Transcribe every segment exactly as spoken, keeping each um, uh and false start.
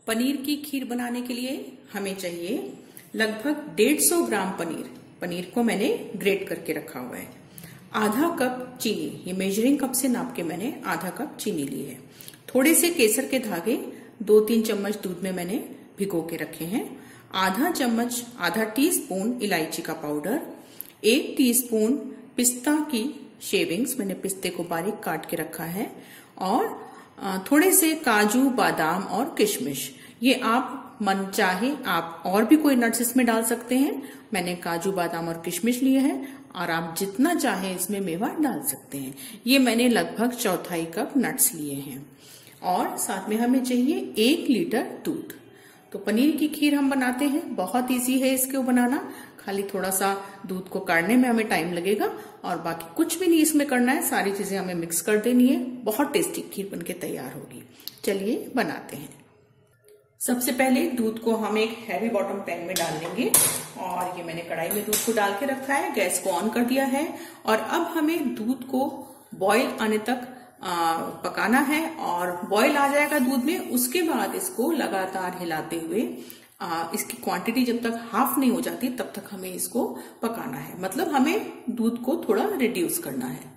पनीर की खीर बनाने के लिए हमें चाहिए लगभग डेढ़ सौ ग्राम पनीर। पनीर को मैंने ग्रेट करके रखा हुआ है। आधा कप चीनी, ये मेजरिंग कप से नाप के मैंने आधा कप चीनी ली है। थोड़े से केसर के धागे दो तीन चम्मच दूध में मैंने भिगो के रखे हैं। आधा चम्मच आधा टीस्पून इलायची का पाउडर, एक टीस्पून पिस्ता की शेविंग्स, मैंने पिस्ते को बारीक काट के रखा है, और थोड़े से काजू, बादाम और किशमिश। ये आप मन चाहे आप और भी कोई नट्स इसमें डाल सकते हैं। मैंने काजू, बादाम और किशमिश लिए हैं, और आप जितना चाहे इसमें मेवा डाल सकते हैं। ये मैंने लगभग चौथाई कप नट्स लिए हैं, और साथ में हमें चाहिए एक लीटर दूध। तो पनीर की खीर हम बनाते हैं, बहुत इजी है इसको बनाना। खाली थोड़ा सा दूध को काढ़ने में हमें टाइम लगेगा, और बाकी कुछ भी नहीं इसमें करना है। सारी चीजें हमें मिक्स कर देनी है। बहुत टेस्टी खीर बनके तैयार होगी। चलिए बनाते हैं। सबसे पहले दूध को हम एक हैवी बॉटम पैन में डाल लेंगे, और ये मैंने कढ़ाई में दूध को डाल के रखा है। गैस को ऑन कर दिया है, और अब हमें दूध को बॉईल आने तक आ, पकाना है। और बॉईल आ जाएगा दूध में, उसके बाद इसको लगातार हिलाते हुए आ, इसकी क्वांटिटी जब तक हाफ नहीं हो जाती तब तक हमें इसको पकाना है। मतलब हमें दूध को थोड़ा रिड्यूस करना है।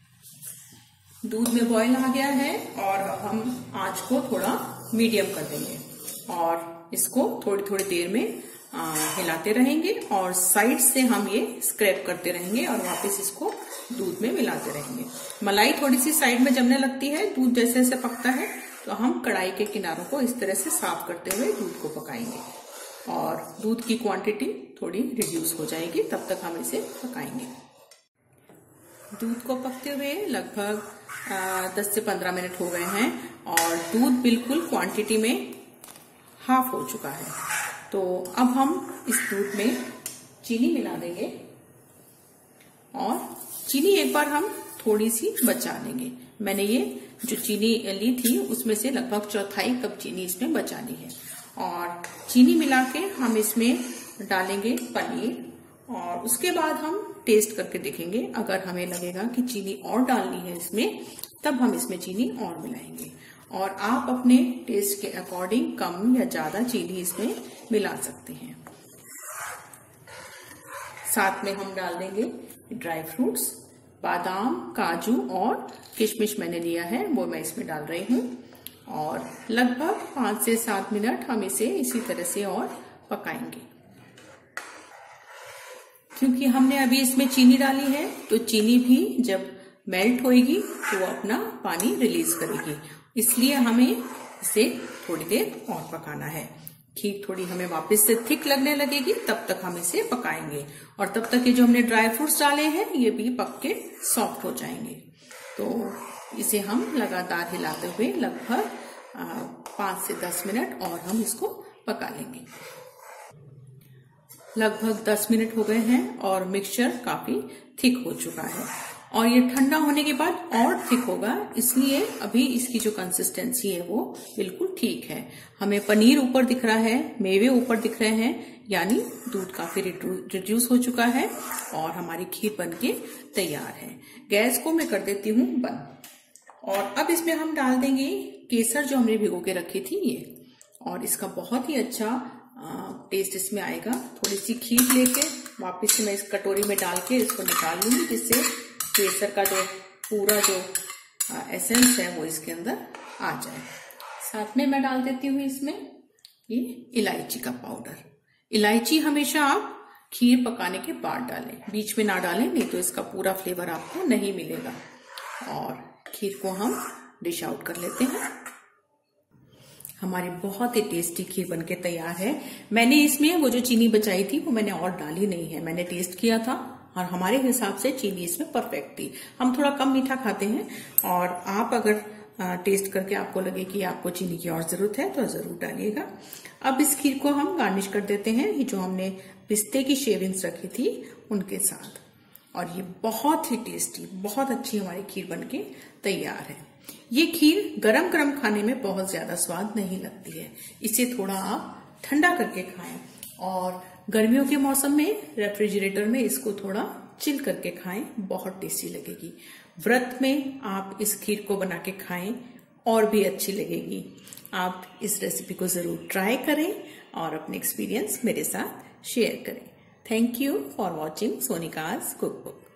दूध में बॉईल आ गया है, और हम आंच को थोड़ा मीडियम कर देंगे, और इसको थोड़ी थोड़ी देर में आ, हिलाते रहेंगे, और साइड से हम ये स्क्रैप करते रहेंगे, और वापस इसको दूध में मिलाते रहेंगे। मलाई थोड़ी सी साइड में जमने लगती है दूध जैसे जैसे पकता है, तो हम कढ़ाई के किनारों को इस तरह से साफ करते हुए दूध को पकाएंगे, और दूध की क्वांटिटी थोड़ी रिड्यूस हो जाएगी, तब तक हम इसे पकाएंगे। दूध को पकते हुए लगभग दस से पंद्रह मिनट हो गए हैं, और दूध बिल्कुल क्वांटिटी में हाफ हो चुका है। तो अब हम इस दूध में चीनी मिला देंगे, और चीनी एक बार हम थोड़ी सी बचा लेंगे। मैंने ये जो चीनी ली थी उसमें से लगभग चौथाई कप चीनी इसमें बचा ली है। और चीनी मिला के हम इसमें डालेंगे पनीर, और उसके बाद हम टेस्ट करके देखेंगे। अगर हमें लगेगा कि चीनी और डालनी है इसमें, तब हम इसमें चीनी और मिलाएंगे। और आप अपने टेस्ट के अकॉर्डिंग कम या ज्यादा चीनी इसमें मिला सकते हैं। साथ में हम डाल देंगे ड्राई फ्रूट्स, बादाम, काजू और किशमिश मैंने लिया है, वो मैं इसमें डाल रही हूँ। और लगभग पांच से सात मिनट हम इसे इसी तरह से और पकाएंगे। क्योंकि हमने अभी इसमें चीनी डाली है, तो चीनी भी जब मेल्ट होएगी तो वो अपना पानी रिलीज करेगी, इसलिए हमें इसे थोड़ी देर और पकाना है। खीर थोड़ी हमें वापस से थिक लगने लगेगी, तब तक हम इसे पकाएंगे, और तब तक ये जो हमने ड्राई फ्रूट्स डाले हैं ये भी पक के सॉफ्ट हो जाएंगे। तो इसे हम लगातार हिलाते हुए लगभग पांच से दस मिनट और हम इसको पका लेंगे। लगभग दस मिनट हो गए हैं, और मिक्सचर काफी थिक हो चुका है, और ये ठंडा होने के बाद और थिक होगा, इसलिए अभी इसकी जो कंसिस्टेंसी है वो बिल्कुल ठीक है। हमें पनीर ऊपर दिख रहा है, मेवे ऊपर दिख रहे हैं, यानी दूध काफी रिड्यूस हो चुका है, और हमारी खीर बनके तैयार है। गैस को मैं कर देती हूँ बंद, और अब इसमें हम डाल देंगे केसर जो हमने भिगो के रखी थी ये, और इसका बहुत ही अच्छा टेस्ट इसमें आएगा। थोड़ी सी खीर लेके वापस से मैं इस कटोरी में डाल के इसको निकाल लूंगी, जिससे केसर का जो पूरा जो एसेंस है वो इसके अंदर आ जाए। साथ में मैं डाल देती हूँ इसमें ये इलायची का पाउडर। इलायची हमेशा आप खीर पकाने के बाद डालें, बीच में ना डालें, नहीं तो इसका पूरा फ्लेवर आपको नहीं मिलेगा। और खीर को हम डिश आउट कर लेते हैं। हमारी बहुत ही टेस्टी खीर बनके तैयार है। मैंने इसमें वो जो चीनी बचाई थी वो मैंने और डाली नहीं है, मैंने टेस्ट किया था, और हमारे हिसाब से चीनी इसमें परफेक्ट थी। हम थोड़ा कम मीठा खाते हैं, और आप अगर टेस्ट करके आपको लगे कि आपको चीनी की और जरूरत है तो जरूर डालिएगा। अब इस खीर को हम गार्निश कर देते हैं ये जो हमने पिस्ते की शेविंग्स रखी थी उनके साथ, और ये बहुत ही टेस्टी, बहुत अच्छी हमारी खीर बनके तैयार है। ये खीर गरम गरम खाने में बहुत ज्यादा स्वाद नहीं लगती है, इसे थोड़ा आप ठंडा करके खाएं, और गर्मियों के मौसम में रेफ्रिजरेटर में इसको थोड़ा चिल करके खाएं, बहुत टेस्टी लगेगी। व्रत में आप इस खीर को बना के खाएं और भी अच्छी लगेगी। आप इस रेसिपी को जरूर ट्राई करें और अपने एक्सपीरियंस मेरे साथ शेयर करें। Thank you for watching Sonika's cookbook.